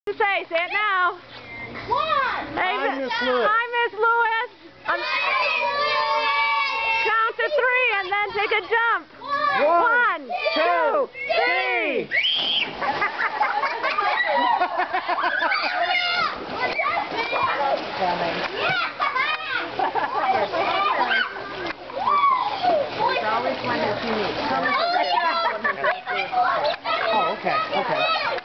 To say it now. One. Hey, Hi, Miss Lewis. Hi, Miss Lewis. Count to 3 and then take a jump. 1, 2, 3. There's always one that's unique. Oh, okay.